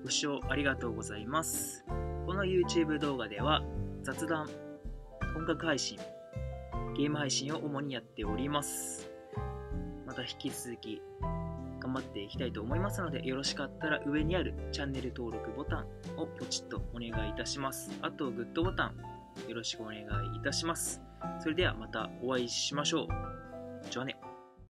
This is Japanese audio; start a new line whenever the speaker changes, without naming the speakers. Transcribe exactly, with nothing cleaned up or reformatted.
ご視聴ありがとうございます。この YouTube 動画では雑談、音楽配信、ゲーム配信を主にやっております。また引き続き頑張っていきたいと思いますので、よろしかったら上にあるチャンネル登録ボタンをポチッとお願いいたします。あとグッドボタンよろしくお願いいたします。それではまたお会いしましょう。じゃあね。